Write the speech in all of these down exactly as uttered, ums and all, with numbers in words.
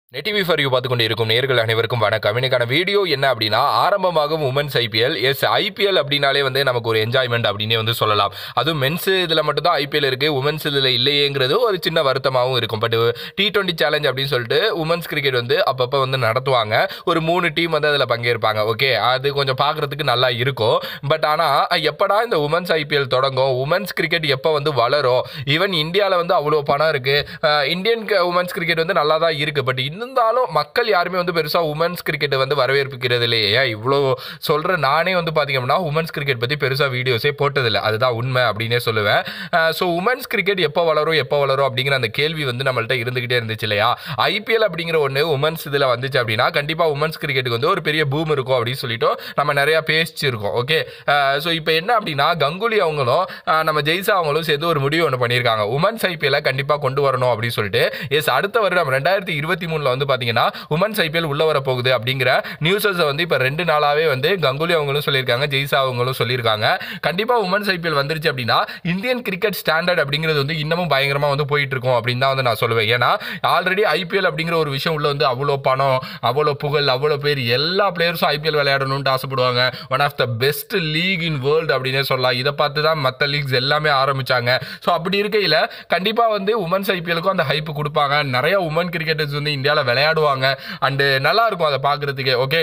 Net TV for you பார்த்து கொண்டு இருக்கும் நேர்கள் அனைவருக்கும் வணக்கம். இன்னைக்கான வீடியோ என்ன அப்படின்னா, ஆரம்பமாகும் உமன்ஸ் ஐபிஎல். எஸ் ஐபிஎல் அப்படின்னாலே வந்து நமக்கு ஒரு என்ஜாய்மெண்ட் அப்படின்னே வந்து சொல்லலாம். அதுவும் மென்ஸ் இதில் மட்டும் தான் ஐபிஎல் இருக்கு, உமன்ஸ் இதில் இல்லையேங்கிறது ஒரு சின்ன வருத்தமாகவும் இருக்கும். பட் டி டுவெண்ட்டி சேலஞ்ச் அப்படின்னு சொல்லிட்டு உமன்ஸ் கிரிக்கெட் வந்து அப்பப்போ வந்து நடத்துவாங்க. ஒரு மூணு டீம் வந்து அதில் பங்கேற்பாங்க. ஓகே, அது கொஞ்சம் பார்க்கறதுக்கு நல்லா இருக்கும். பட் ஆனால் எப்படா இந்த உமன்ஸ் ஐபிஎல் தொடங்கும், உமன்ஸ் கிரிக்கெட் எப்போ வந்து வளரும், ஈவன் இந்தியாவில் வந்து அவ்வளோ பணம் இருக்கு, இந்தியன் உமன்ஸ் கிரிக்கெட் வந்து நல்லா தான் இருக்கு. பட் இருந்தாலும் மக்கள் யாருமே வந்து பெருசா உமன்ஸ் கிரிக்கெட் வந்து வரவேற்பிக்கிறது இல்லையே. இவ்வளோ சொல்ற நானே வந்து பாத்தீங்கன்னா உமன்ஸ் கிரிக்கெட் பத்தி பெருசா வீடியோஸே போட்டதில்லை. அதுதான் உண்மை அப்படின்னே சொல்லுவேன். ஸோ உமன்ஸ் கிரிக்கெட் எப்போ வளரும் எப்போ வளரும் அப்படிங்கிற அந்த கேள்வி வந்து நம்மள்ட்ட இருந்துகிட்டே இருந்துச்சு இல்லையா. ஐபிஎல் அப்படிங்கிற ஒன்று உமன்ஸ் இதில் வந்துச்சு அப்படின்னா கண்டிப்பா உமன்ஸ் கிரிக்கெட்டுக்கு வந்து ஒரு பெரிய பூம் இருக்கும் அப்படின்னு சொல்லிட்டு நம்ம நிறைய பேசிச்சிருக்கோம். ஓகே, ஸோ இப்போ என்ன அப்படின்னா கங்குலி அவங்களும் நம்ம ஜெய்சா அவங்களும் சேர்ந்து ஒரு முடிவு ஒன்று பண்ணியிருக்காங்க. உமன்ஸ் ஐபிஎல் கண்டிப்பா கொண்டு வரணும் அப்படின்னு சொல்லிட்டு. எஸ், அடுத்த வருடம் ரெண்டாயிரத்தி இருபத்தி மூணுல வந்து பாத்தீங்கன்னா உமன்ஸ் ஐபிஎல் உள்ள வர போகுது அப்படிங்கிற நியூஸஸ் வந்து இப்ப ரெண்டு நாளாவே வந்து கங்குலி அவங்களும் சொல்லியிருக்காங்க, ஜெய்சா அவங்களும் சொல்லியிருக்காங்க. கண்டிப்பா உமன்ஸ் ஐபிஎல் வந்துருச்சு அப்படின்னா இந்தியன் கிரிக்கெட் ஸ்டாண்டர்ட் அப்படிங்கிறது வந்து இன்னமும் பயங்கரமா வந்து போயிட்டு இருக்கும் அப்படின்னு தான் வந்து நான் சொல்லுவேன். ஏன்னா ஆல்ரெடி ஐபிஎல் அப்படிங்கிற ஒரு விஷயம் உள்ள வந்து அவ்வளோ பணம், அவ்வளோ புகழ், அவ்வளோ பேர், எல்லா பிளேயர்ஸும் ஐபிஎல் விளையாடணும்னு ஆசைப்படுவாங்க. One of the best league in world அப்படின்னே சொல்லலாம். இதை பார்த்து தான் மற்ற லீக்ஸ் எல்லாமே ஆரம்பிச்சாங்க. ஸோ அப்படி இருக்கையில் கண்டிப்பா வந்து உமன்ஸ் ஐபிஎலுக்கும் அந்த ஹைப் கொடுப்பாங்க. நிறைய உமன் கிரிக்கெட்டர்ஸ் வந்து இந்தியாவில் விளையாடுவாங்க அண்ட் நல்லா இருக்கும் அதை பார்க்கறதுக்கு. ஓகே,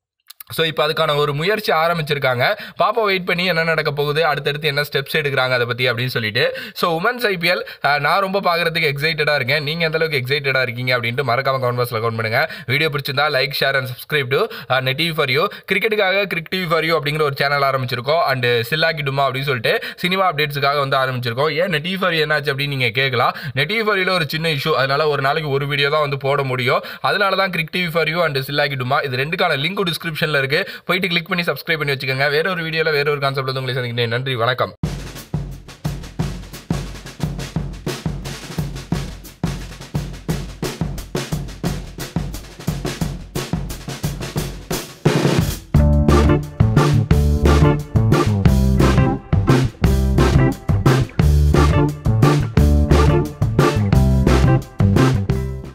ஸோ இப்போ அதுக்கான ஒரு முயற்சி ஆரம்பிச்சிருக்காங்க. பாப்பா வெயிட் பண்ணி என்ன நடக்க போகுது, அடுத்தடுத்து என்ன ஸ்டெப்ஸ் எடுக்கிறாங்க அதை பற்றி அப்படின்னு சொல்லிட்டு. ஸோ உமன்ஸ் ஐபிஎல் நான் ரொம்ப பார்க்குறதுக்கு எக்ஸைட்டடாக இருக்கேன். நீங்கள் எந்த அளவுக்கு எக்ஸைட்டடாக இருக்கீங்க அப்படின்ட்டு மறக்காம கமெண்ட் பாக்ஸில் கமெண்ட் பண்ணுங்க. வீடியோ பிடிச்சிருந்தா like, share and subscribe to net TV for you. கிரிக்கெட்டுக்காக கிரிக் டிவி ஃபார் யூ அப்படிங்கிற ஒரு சேனல் ஆரம்பிச்சிருக்கோம். அண்ட் சில்லாக்கி டுமா அப்படின்னு சொல்லிட்டு சினிமா அப்டேட்ஸுக்காக வந்து ஆரம்பிச்சிருக்கோம். ஏன் நெட்டிவி ஃபார் யூ என்னாச்சு அப்படின்னு நீங்கள் கேட்கலாம். நெட்டிவி ஃபார் யூல ஒரு சின்ன இஷ்யூ, அதனால ஒரு நாளைக்கு ஒரு வீடியோ தான் வந்து போட முடியும். அதனால தான் Cric TV for you and சில்லாக்கி டுமா இது ரெண்டுக்கான லிங்க் டிஸ்கிரிப்ஷனில் இருக்கு. போயிட்டு கிளிக் பண்ணி சப்ஸ்கிரைப் பண்ணி வச்சுக்கோங்க. வேற ஒரு வீடியோல வேற ஒரு கான்செப்ட்ல உங்களை சந்திக்கிறேன். நன்றி, வணக்கம்.